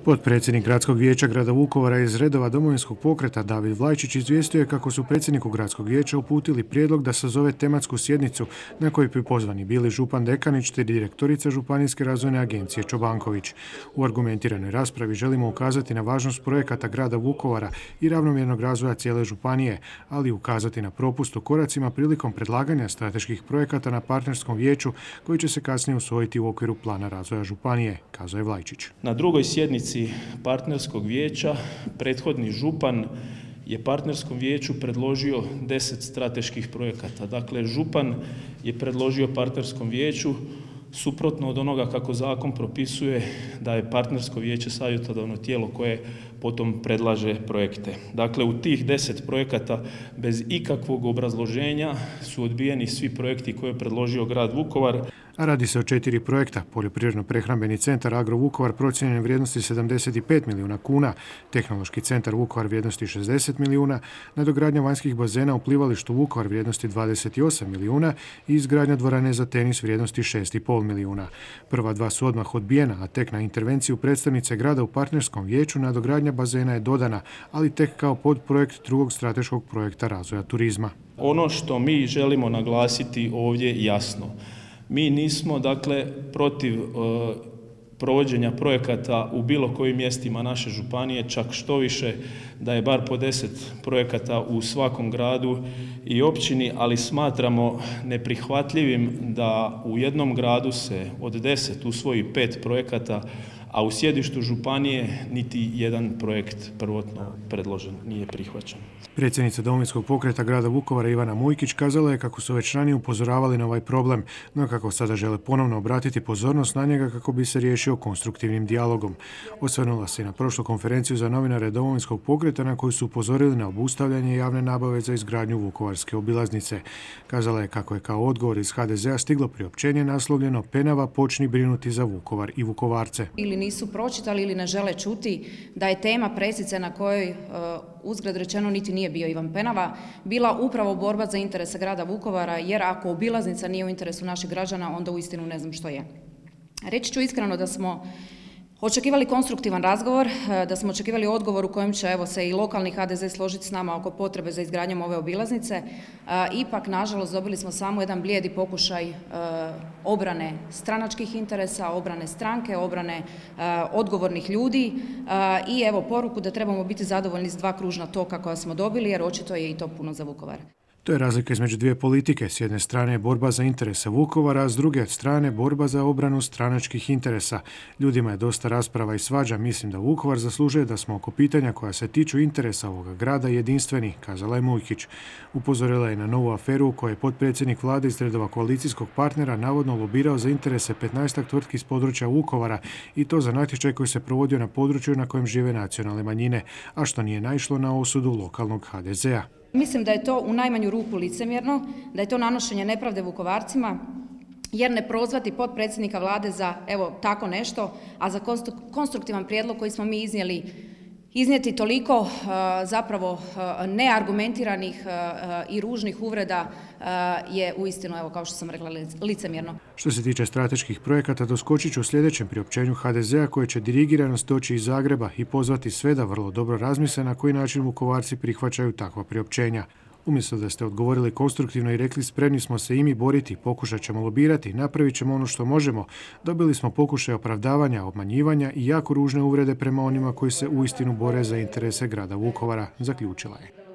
Potpredsjednik Gradskog vijeća grada Vukovara iz redova Domovinskog pokreta David Vlajčić izvijestio je kako su predsjedniku Gradskog vijeća uputili prijedlog da sazove tematsku sjednicu na kojoj bi pozvani bili župan Dekanić te direktorica Županijske razvojne agencije Čobanković. U argumentiranoj raspravi želimo ukazati na važnost projekata grada Vukovara i ravnomjernog razvoja cijele županije, ali ukazati na propust u koracima prilikom predlaganja strateških projekata na partnerskom vijeću koji će se kasnije usvojiti u okviru plana razvoja županije, kazao je Vlajčić. Na drugoj sjednici partnerskog vijeća prethodni župan je partnerskom vijeću predložio 10 strateških projekata. Dakle, župan je predložio partnerskom vijeću suprotno od onoga kako zakon propisuje da je partnersko vijeće savjetodavno tijelo koje potom predlaže projekte. Dakle, u tih 10 projekata bez ikakvog obrazloženja su odbijeni svi projekti koje je predložio grad Vukovar. A radi se o 4 projekta. Poljoprivredno-prehrambeni centar Agro Vukovar procijenjen vrijednosti 75 milijuna kuna, tehnološki centar Vukovar vrijednosti 60 milijuna, nadogradnja vanjskih bazena u plivalištu Vukovar vrijednosti 28 milijuna i izgradnja dvorane za tenis vrijednosti 6,5 milijuna. Prva dva su odmah odbijena, a tek na intervenciju predstavnice grada u partnerskom vijeću nadogradnja bazena je dodana, ali tek kao podprojekt drugog strateškog projekta razvoja turizma. Ono što mi želimo naglasiti ovdje jasno. Mi nismo, protiv provođenja projekata u bilo kojim mjestima naše županije, čak što više da je bar po 10 projekata u svakom gradu i općini, ali smatramo neprihvatljivim da u jednom gradu se od 10 usvoji 5 projekata, a u sjedištu županije niti jedan projekt prvotno predložen nije prihvaćen. Predsjednica Domovinskog pokreta grada Vukovara Ivana Mujkić kazala je kako su već ranije upozoravali na ovaj problem, no kako sada žele ponovno obratiti pozornost na njega kako bi se riješio konstruktivnim dijalogom. Osvrnula se i na prošlu konferenciju za novinare Domovinskog pokreta na koju su upozorili na obustavljanje javne nabave za izgradnju vukovarske obilaznice. Kazala je kako je kao odgovor iz HDZ-a stiglo priopćenje naslovljeno "Penava, počni brinuti za Vukovar i Vukovarce". Ili nisu pročitali ili ne žele čuti da je tema presice na kojoj uzgred rečeno niti nije bio Ivan Penava, bila upravo borba za interese grada Vukovara, jer ako obilaznica nije u interesu naših građana, onda uistinu ne znam što je. Reći ću iskreno da smo očekivali konstruktivan razgovor, da smo očekivali odgovor u kojem će se i lokalni HDZ složiti s nama oko potrebe za izgradnjom ove obilaznice. Ipak, nažalost, dobili smo samo jedan blijedi pokušaj obrane stranačkih interesa, obrane stranke, obrane odgovornih ljudi i poruku da trebamo biti zadovoljni s 2 kružna toka koja smo dobili, jer očito je i to puno za Vukovar. To je razlika između dvije politike. S jedne strane je borba za interese Vukovara, a s druge strane borba za obranu stranačkih interesa. Ljudima je dosta rasprava i svađa. Mislim da Vukovar zaslužuje da smo oko pitanja koja se tiču interesa ovoga grada jedinstveni, kazala je Mujkić. Upozorila je na novu aferu u kojoj je potpredsjednik vlade iz redova koalicijskog partnera navodno lobirao za interese 15 tvrtki iz područja Vukovara i to za natječaj koji se provodio na području na kojem žive nacionalne manjine, a što nije naišlo na osudu lokalnog HDZ-a. Mislim da je to u najmanju ruku licemjerno, da je to nanošenje nepravde Vukovarcima, jer ne prozvati potpredsjednika vlade za tako nešto, a za konstruktivan prijedlog koji smo mi iznijeti toliko zapravo neargumentiranih i ružnih uvreda je uistinu, kao što sam rekla, licemjerno. Što se tiče strateških projekata, doskočit ću u sljedećem priopćenju HDZ-a koje će dirigiranost doći iz Zagreba i pozvati sve da vrlo dobro razmisle na koji način Vukovarci prihvaćaju takva priopćenja. Umjesto da ste odgovorili konstruktivno i rekli spremni smo se i mi boriti, pokušat ćemo lobirati, napravit ćemo ono što možemo, dobili smo pokušaj opravdavanja, obmanjivanja i jako ružne uvrede prema onima koji se uistinu bore za interese grada Vukovara, zaključila je.